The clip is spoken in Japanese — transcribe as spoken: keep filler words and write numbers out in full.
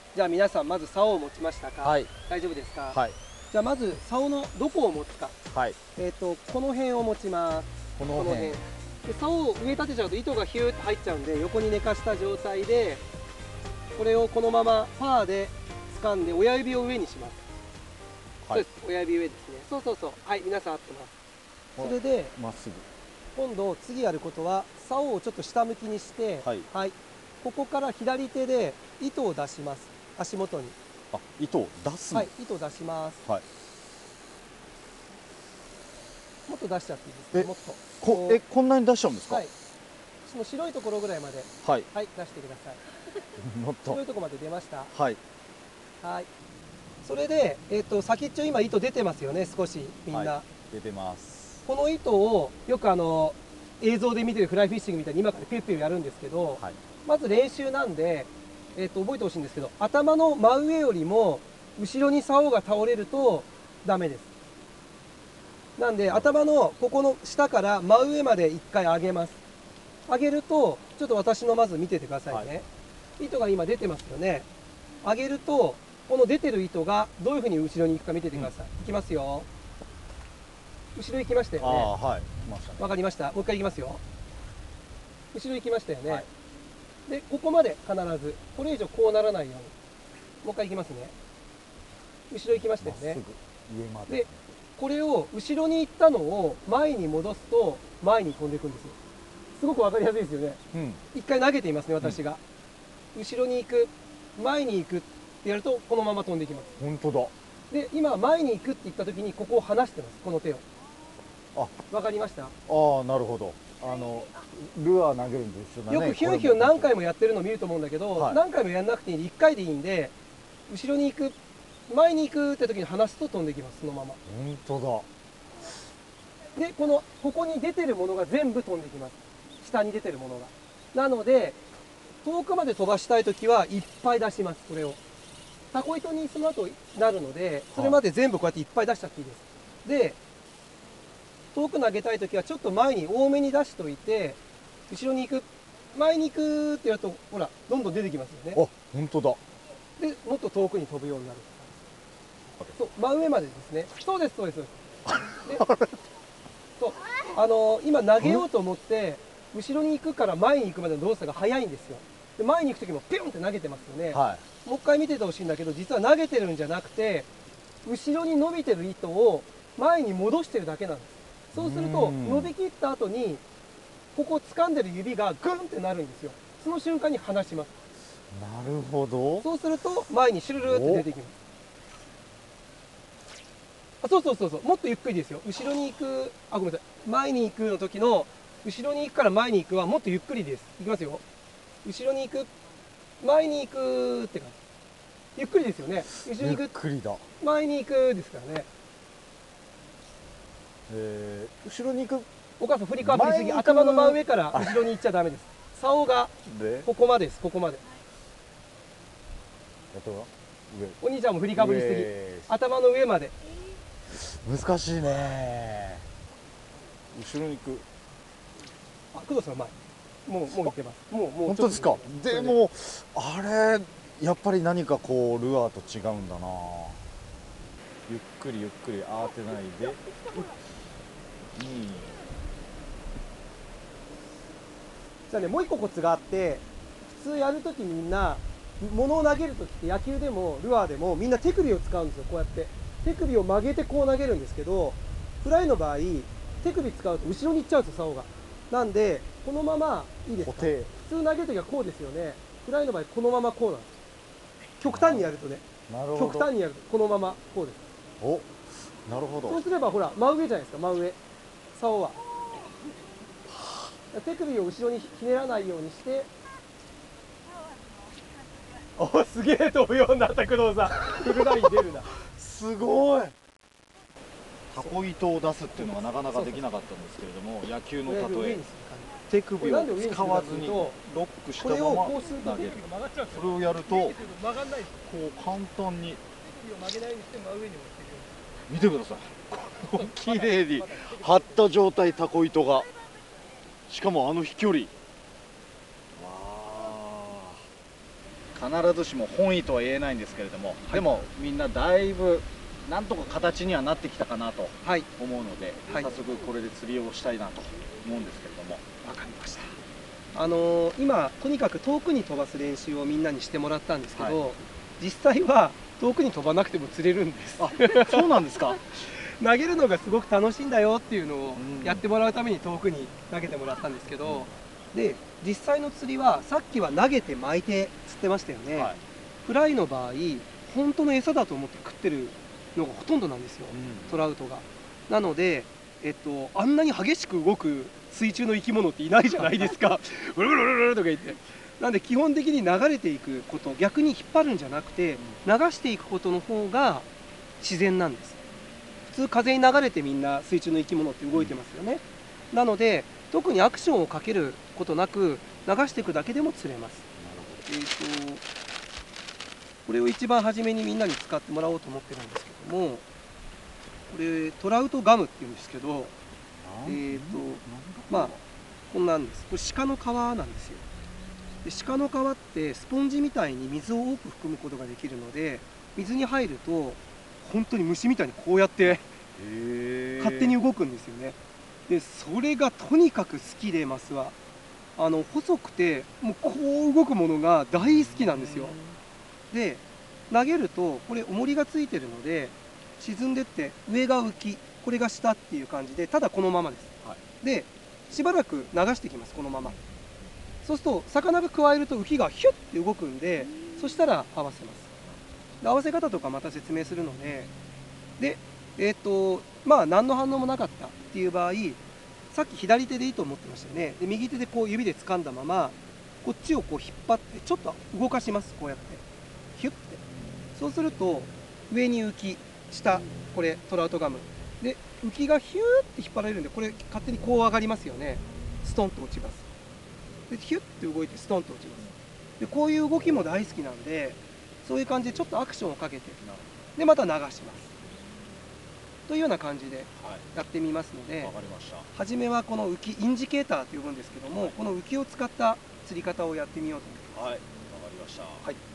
じゃあ皆さんまず竿を持ちましたか？ はい。 大丈夫ですか？ はい。 じゃあまず竿のどこを持つか。 はい。 えっとこの辺を持ちます。 この辺。 で竿を上立てちゃうと糸がヒューッと入っちゃうんで、横に寝かした状態でこれをこのままパーで掴んで親指を上にします。はい、そうです。親指上ですね。そうそうそう。はい、皆さん合ってます。それでまっすぐ。 今度次やることは竿をちょっと下向きにして、はい、はい、ここから左手で糸を出します。足元に。 あ、糸を出す。 はい、糸を出します。はい。もっと出しちゃっていいですか？もっと。 こえこんなに出しちゃうんですか？ はい。その白いところぐらいまで。 はい。 はい、出してください。 もっと。 白いところまで出ました。 はい。 はい。それで、えっと先っちょ今糸出てますよね、少しみんな。はい、 出てます。 この糸をよくあの映像で見てるフライフィッシングみたいに今からピュッピュやるんですけど、はい、まず練習なんで、えっと覚えてほしいんですけど、頭の真上よりも後ろに竿が倒れるとダメです。なんで頭のここの下から真上までいっかい上げます。上げるとちょっと私のまず見ててくださいね。はい、糸が今出てますよね。上げるとこの出てる糸がどういうふうに後ろに行くか見ててください。うん、いきますよ。後ろ行きましたよね。あ、はい、わかりました。もう一回行きますよ。後ろ行きましたよね。はい、でここまで必ずこれ以上こうならないようにもう一回行きますね。後ろ行きましたよね。上まで。でこれを後ろに行ったのを前に戻すと前に飛んでいくんですよ。すごくわかりやすいですよね。うん、一回投げてみますね、私が。うん、後ろに行く、前に行くってやるとこのまま飛んでいきます。本当だ。で今前に行くって言った時にここを離してます、この手を。あ、わかりました。ああ、なるほど。あのルアー投げるんで一緒だね。 よくヒュンヒュン何回もやってるのを見ると思うんだけど、はい、何回もやんなくていいんでいっかいでいいんで、後ろに行く、前に行くって時に離すと飛んでいきます、そのまま。本当だ。でこのここに出てるものが全部飛んできます、下に出てるものが。なので遠くまで飛ばしたい時はいっぱい出します。これをタコ糸にその後なるので、それまで全部こうやっていっぱい出しちゃっていいです。で遠く投げたい時はちょっと前に多めに出しといて、後ろに行く、前に行くってやるとほらどんどん出てきますよね。あ、本当だ。でもっと遠くに飛ぶようになる。そう、真上までですね。そうですそうです。でそう、あのー、今投げようと思って後ろに行くから前に行くまでの動作が早いんですよ。で前に行く時もピュンって投げてますよね。はい、もう一回見ててほしいんだけど、実は投げてるんじゃなくて後ろに伸びてる糸を前に戻してるだけなんです。そうすると伸びきった後にここ掴んでる指がグンってなるんですよ。その瞬間に離します。なるほど。そうすると前にシュルルって出てきます。あ、そうそうそうそう、もっとゆっくりですよ。後ろに行く、あ、ごめんなさい、前に行くの時の後ろに行くから前に行くはもっとゆっくりです。いきますよ。後ろに行く、前に行くって感じ。ゆっくりですよね。後ろに行く、ゆっくりだ。前に行くですからね。えー、後ろに行く。お母さん振りかぶりすぎ、頭の真上から後ろに行っちゃダメです。竿がここまでです。ここまで。お兄ちゃんも振りかぶりすぎ、頭の上まで。難しいね。後ろに行く。あ、工藤さんうまい。もうもう行ってます。もうもう。本当ですか。でもあれやっぱり何かこうルアーと違うんだな。ゆっくりゆっくり慌てないで。うん。じゃあね、もう一個コツがあって、普通やるときみんな物を投げるときって野球でもルアーでもみんな手首を使うんですよ。こうやって手首を曲げてこう投げるんですけど、フライの場合手首使うと後ろに行っちゃうんですよ、竿が。なんでこのままいいですか。普通投げるときはこうですよね。フライの場合このままこうなんです。極端にやるとね。なるほど。極端にやるとこのままこうです。お、なるほど。そうすればほら真上じゃないですか。真上、竿は手首を後ろにひねらないようにして。お、すげえ飛ぶようになった工藤さん。フルライン出るな。すごい。タコ糸を出すっていうのがなかなかできなかったんですけれども、野球の例え手首を使わずにロックしたまま投げる。それをやるとこう簡単に見てください。綺麗に張った状態、タコ糸が。しかもあの飛距離。わあ、 必ずしも本意とは言えないんですけれども、はい、でもみんなだいぶなんとか形にはなってきたかなと思うので、はい、早速これで釣りをしたいなと思うんですけれども。 わかりました。あのー、今とにかく遠くに飛ばす練習をみんなにしてもらったんですけど、はい、実際は遠くに飛ばなくても釣れるんです。 あ、そうなんですか。 投げるのがすごく楽しいんだよっていうのをやってもらうために遠くに投げてもらったんですけど、うん、で実際の釣りはさっきは投げて巻いて釣ってましたよね、はい、フライの場合本当の餌だと思って食ってるのがほとんどなんですよ、うん、トラウトが。なので、えっと、あんなに激しく動く水中の生き物っていないじゃないですかブルブルブルブルとか言って。なんで基本的に流れていくこと、逆に引っ張るんじゃなくて流していくことの方が自然なんです。普通風に流れてみんな水中の生き物って動いてますよね、うん、なので特にアクションをかけることなく流していくだけでも釣れます。えーとこれを一番初めにみんなに使ってもらおうと思ってるんですけども、これトラウトガムっていうんですけど、えーとまあこんなんです。これ鹿の皮なんですよ。で鹿の皮ってスポンジみたいに水を多く含むことができるので、水に入ると本当に虫みたいにこうやって勝手に動くんですよね。でそれがとにかく好きで、マスはあの細くてもうこう動くものが大好きなんですよ。で投げるとこれ重りがついてるので沈んでって上が浮き、これが下っていう感じで、ただこのままです、はい、でしばらく流していきます、このまま。そうすると魚がくわえると浮きがヒュッて動くんで、そしたら合わせます。で合わせ方とかまた説明するので、でえっ、ー、とまあ何の反応もなかったっていう場合、さっき左手で糸を持ってましたよね。で右手でこう指で掴んだままこっちをこう引っ張ってちょっと動かします、こうやってヒュッて。そうすると上に浮き、下これトラウトガムで浮きがヒューって引っ張られるんで、これ勝手にこう上がりますよね。ストンと落ちます。でヒュッて動いてストンと落ちます。でこういう動きも大好きなんで、そういう感じでちょっとアクションをかけて、でまた流しますというような感じでやってみますので、 わかりました。 初めはこの浮きインジケーターと呼ぶんですけども、この浮きを使った釣り方をやってみようと思います。 はい、わかりました。 はい。